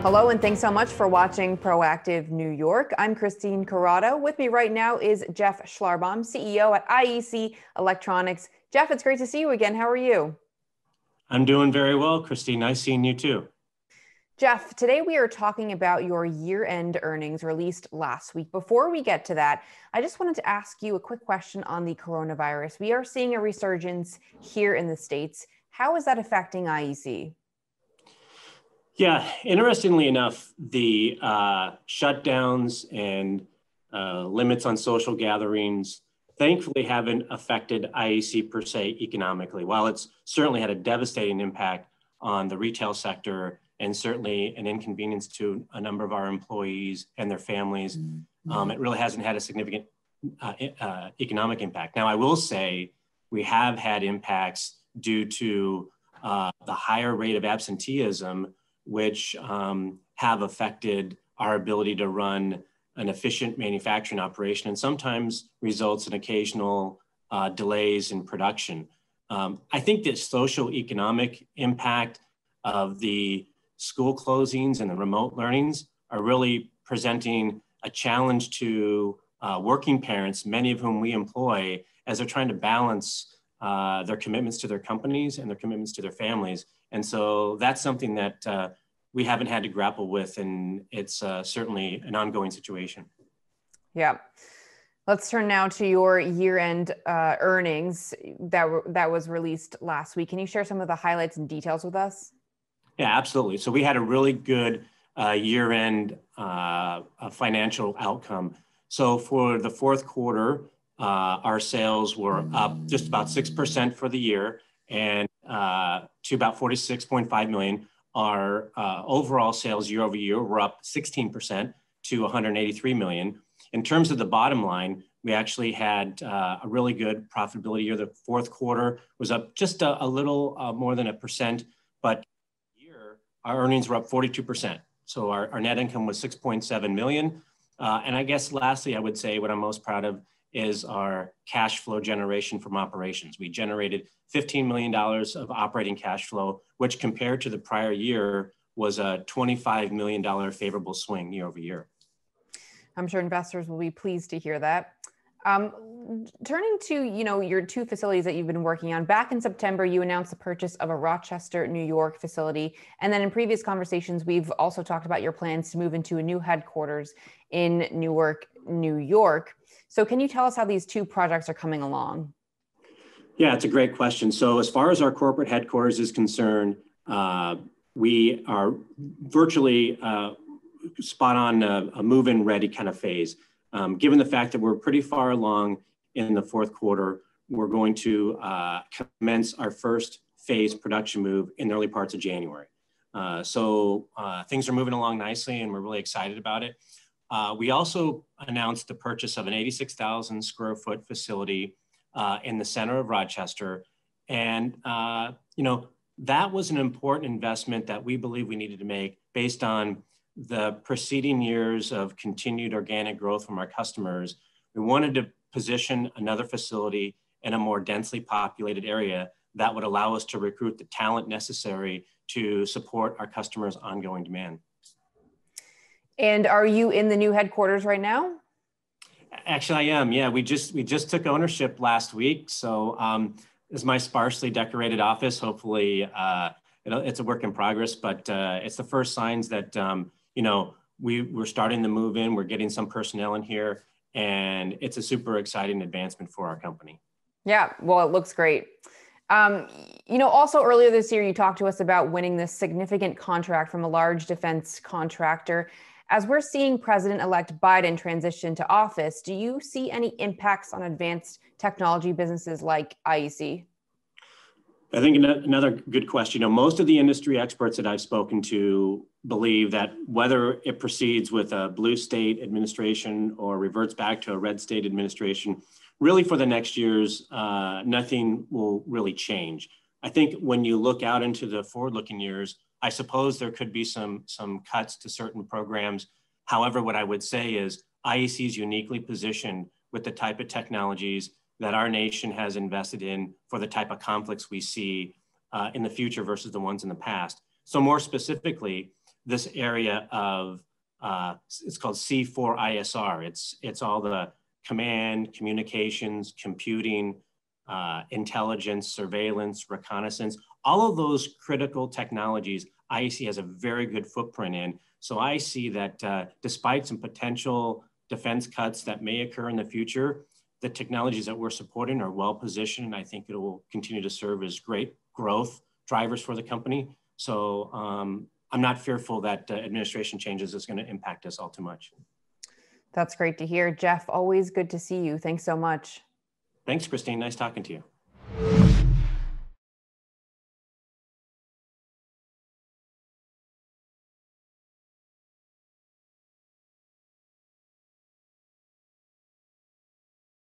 Hello, and thanks so much for watching Proactive New York. I'm Christine Corrado. With me right now is Jeff Schlarbaum, CEO at IEC Electronics. Jeff, it's great to see you again. How are you? I'm doing very well, Christine. Nice seeing you too. Jeff, today we are talking about your year-end earnings released last week. Before we get to that, I just wanted to ask you a quick question on the coronavirus. We are seeing a resurgence here in the States. How is that affecting IEC? Yeah, interestingly enough, the shutdowns and limits on social gatherings thankfully haven't affected IEC per se economically. While it's certainly had a devastating impact on the retail sector and certainly an inconvenience to a number of our employees and their families, it really hasn't had a significant economic impact. Now, I will say we have had impacts due to the higher rate of absenteeism, which have affected our ability to run an efficient manufacturing operation and sometimes results in occasional delays in production. I think the social economic impact of the school closings and the remote learnings are really presenting a challenge to working parents, many of whom we employ, as they're trying to balance their commitments to their companies and their commitments to their families. And so that's something that we haven't had to grapple with, and it's certainly an ongoing situation. Yeah. Let's turn now to your year-end earnings that was released last week. Can you share some of the highlights and details with us? Yeah, absolutely. So we had a really good year-end financial outcome. So for the fourth quarter, our sales were up just about 6% for the year and to about $46.5 million. Our overall sales year over year were up 16% to $183 million. In terms of the bottom line, we actually had a really good profitability year. The fourth quarter was up just a little more than 1%, but year our earnings were up 42%. So our net income was $6.7 million. And I guess lastly, I would say what I'm most proud of is our cash flow generation from operations. We generated $15 million of operating cash flow, which compared to the prior year was a $25 million favorable swing year over year. I'm sure investors will be pleased to hear that. Turning to your two facilities that you've been working on, back in September, you announced the purchase of a Rochester, New York facility. And then in previous conversations, we've also talked about your plans to move into a new headquarters in Newark, New York. So can you tell us how these two projects are coming along? Yeah, it's a great question. So as far as our corporate headquarters is concerned, we are virtually spot on a move-in ready kind of phase. Given the fact that we're pretty far along in the fourth quarter, we're going to commence our first phase production move in the early parts of January. So things are moving along nicely and we're really excited about it. We also announced the purchase of an 86,000 square foot facility in the center of Rochester. And, that was an important investment that we believe we needed to make based on the preceding years of continued organic growth from our customers. We wanted to position another facility in a more densely populated area that would allow us to recruit the talent necessary to support our customers' ongoing demand. And are you in the new headquarters right now? Actually, I am. Yeah, we just took ownership last week. So this is my sparsely decorated office. Hopefully, it's a work in progress, but it's the first signs that we're starting to move in. We're getting some personnel in here, and it's a super exciting advancement for our company. Yeah, well, it looks great. Also earlier this year, you talked to us about winning this significant contract from a large defense contractor. As we're seeing President-elect Biden transition to office, do you see any impacts on advanced technology businesses like IEC? I think another good question. Most of the industry experts that I've spoken to believe that whether it proceeds with a blue state administration or reverts back to a red state administration, really for the next years, nothing will really change. I think when you look out into the forward-looking years, I suppose there could be some cuts to certain programs. However, what I would say is IEC is uniquely positioned with the type of technologies that our nation has invested in for the type of conflicts we see in the future versus the ones in the past. So more specifically, this area of, it's called C4ISR. It's all the command, communications, computing, intelligence, surveillance, reconnaissance, all of those critical technologies IEC has a very good footprint in. So I see that despite some potential defense cuts that may occur in the future, the technologies that we're supporting are well positioned, and I think it will continue to serve as great growth drivers for the company. So I'm not fearful that administration changes is going to impact us all too much. That's great to hear. Jeff, always good to see you. Thanks so much. Thanks, Christine. Nice talking to you.